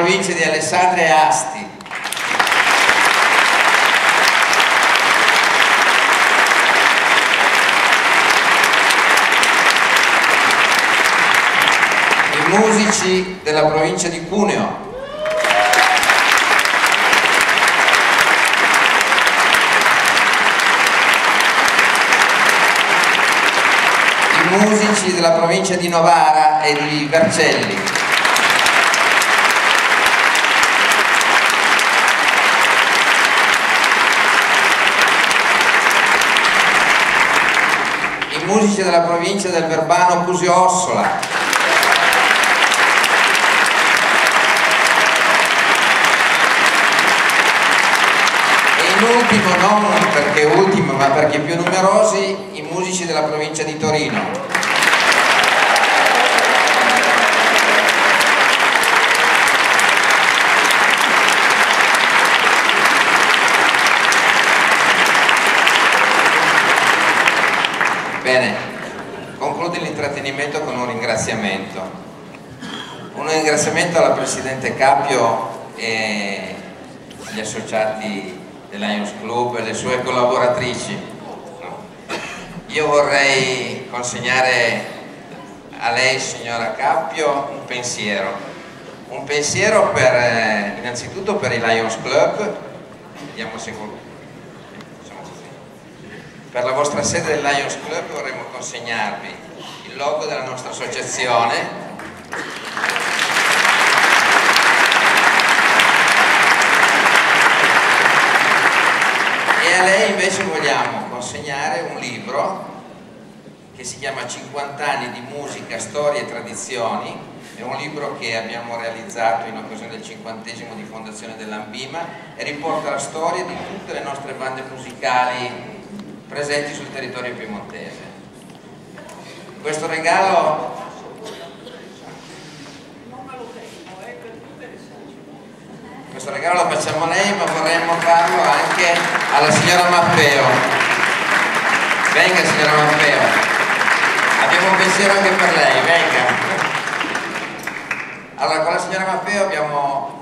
provincia di Alessandria e Asti. I musici della provincia di Cuneo. I musici della provincia di Novara e di Vercelli. I musici della provincia del Verbano Cusio Ossola. In ultimo, non perché ultimo, ma perché più numerosi, i musici della provincia di Torino. Bene, concludo l'intrattenimento con un ringraziamento. Un ringraziamento alla Presidente Cappio e agli associati del Lions Club e le sue collaboratrici. Io vorrei consegnare a lei, signora Cappio, un pensiero per, innanzitutto per il Lions Club. Vediamo se per la vostra sede del Lions Club vorremmo consegnarvi il logo della nostra associazione. E a lei invece vogliamo consegnare un libro che si chiama 50 anni di musica, storie e tradizioni. È un libro che abbiamo realizzato in occasione del 50° di fondazione dell'Ambima e riporta la storia di tutte le nostre bande musicali presenti sul territorio piemontese. Questo regalo lo facciamo a lei, ma vorremmo farlo anche alla signora Maffeo. Venga, signora Maffeo, abbiamo un pensiero anche per lei, venga. Allora, con la signora Maffeo abbiamo